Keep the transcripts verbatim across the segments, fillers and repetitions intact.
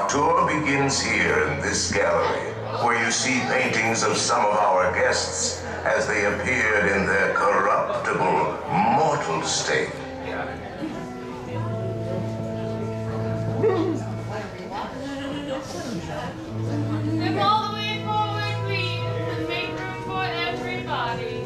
tour begins here in this gallery, where you see paintings of some of our guests as they appeared in their corruptible, mortal state. Step all the way forward, please, and make room for everybody.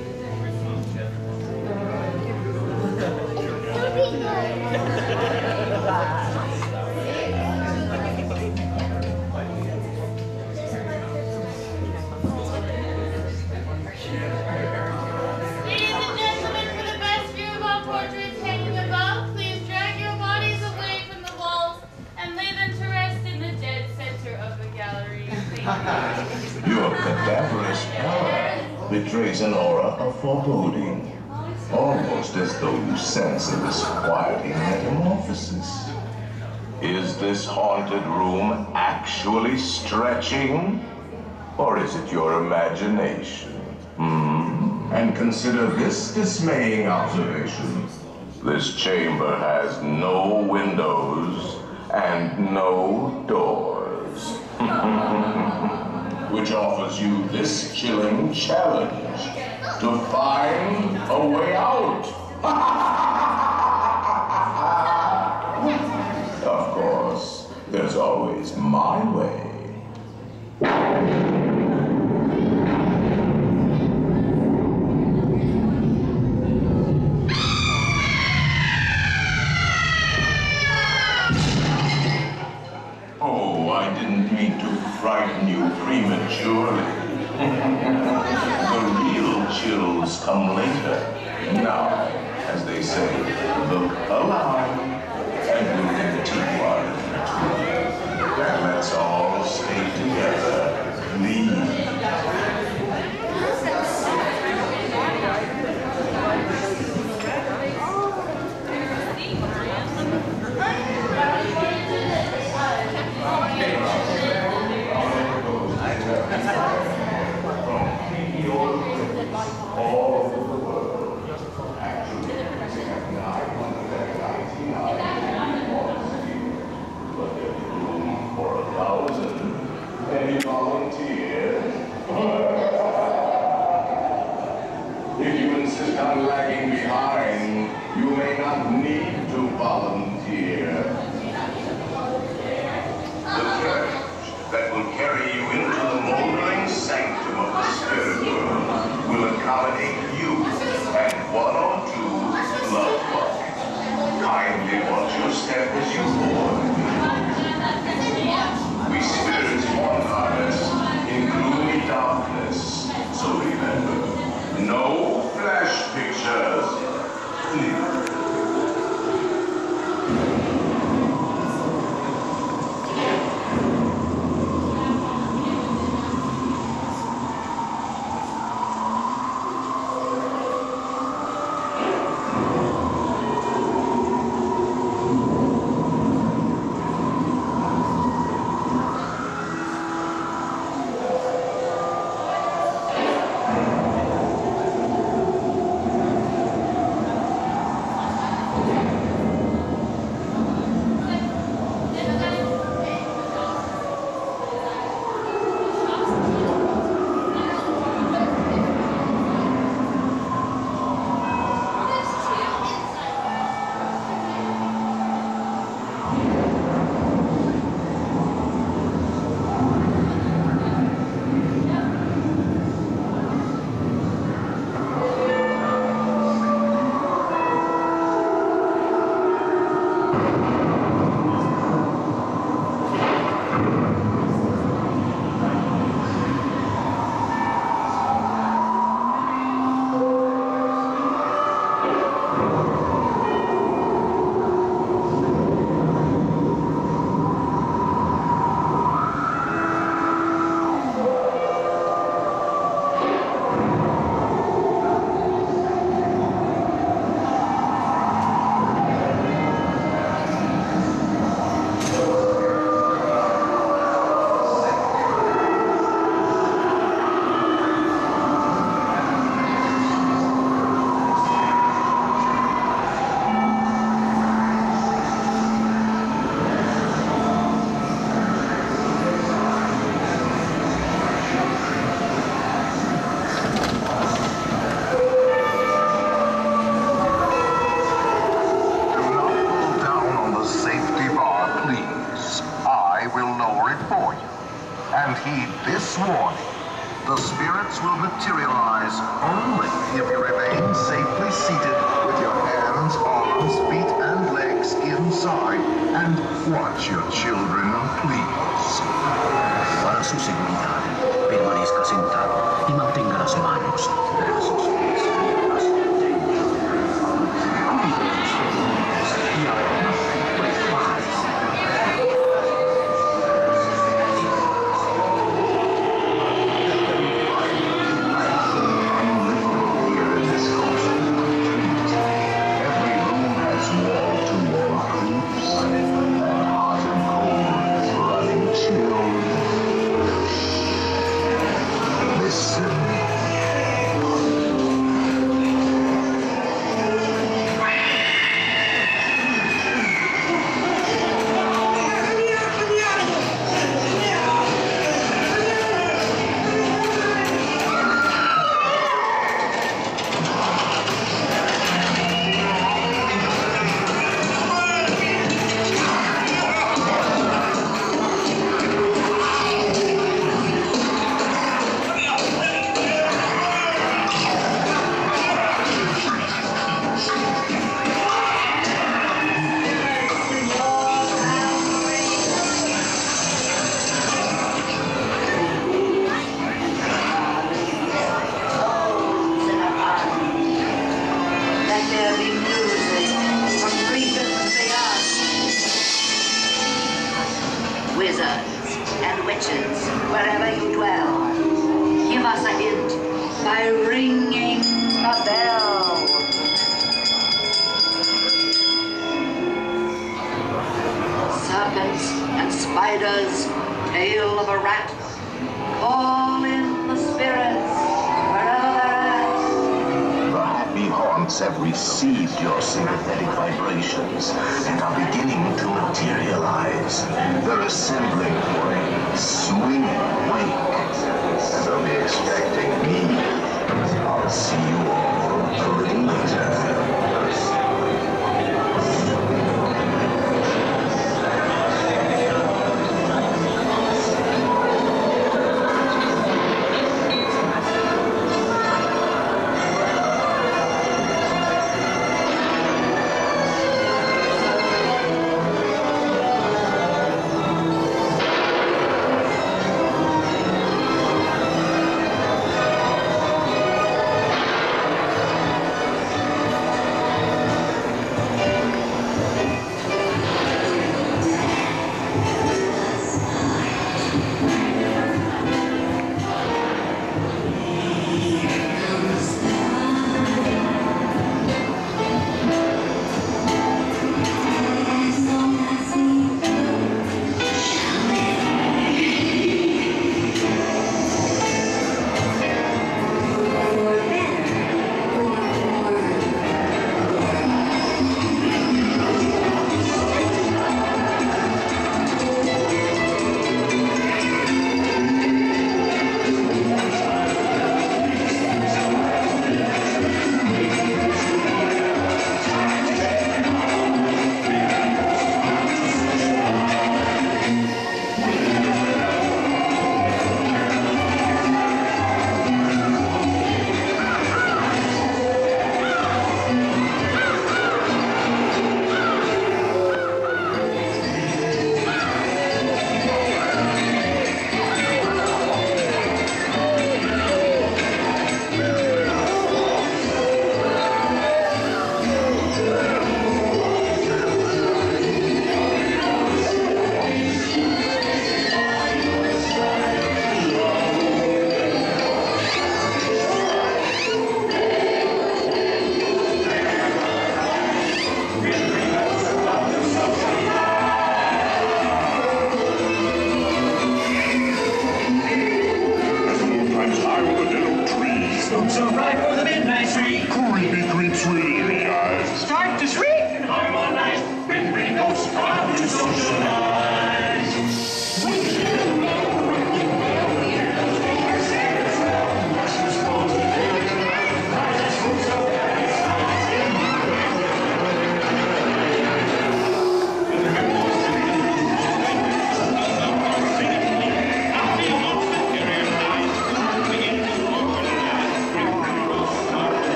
Your cadaverous pallor betrays an aura of foreboding, almost as though you sense a disquieting metamorphosis. Is this haunted room actually stretching, or is it your imagination? Hmm? And consider this dismaying observation. This chamber has no windows and no doors. Which offers you this chilling challenge to find a way out. Of course, there's always my way. Oh, I didn't mean to frighten you prematurely. The real chills come later. Now, as they say, look alive, and we'll continue our little tour. And let's all stay together, please. All over the world, actually, they have nine hundred ninety-nine policies, but there's room for a thousand. Any volunteers? If you insist on lagging behind, you may not need to volunteer. The carriage that will carry you into the moldering sanctum of the spirit world will accommodate you and one or two loved ones. Kindly watch your step as you board. We spirits want harness in gloomy darkness, so remember, no flash pictures, please. this warning. The spirits will materialize only if you remain safely seated with your hands, arms, feet, and legs inside and watch your children, please. Para su seguridad, permanezca sentado y mantenga las manos, brazos, pies, piernas dentro. Cuide de sus oídos y ahora prepárese. Wizards and witches, wherever you dwell, give us a hint by ringing a bell. Serpents and spiders, tail of a rat, call in the spirits wherever they're at. The happy haunts have received your sympathetic vibrations and are beginning to materialize. They're assembling for a swinging wake, and they'll be expecting me. I'll see you all a little later.